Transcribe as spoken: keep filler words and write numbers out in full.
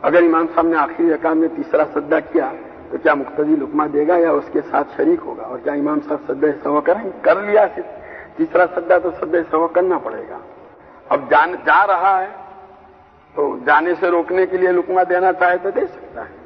अगर इमाम साहब ने आखिरी रकात में तीसरा सज्दा किया तो क्या मुक्तदी लुकमा देगा या उसके साथ शरीक होगा? और क्या इमाम साहब सज्दा सहवा करेंगे? कर लिया तीसरा सज्दा तो सज्दा सहवा करना पड़ेगा। अब जान जा रहा है तो जाने से रोकने के लिए लुकमा देना चाहे तो दे सकता है।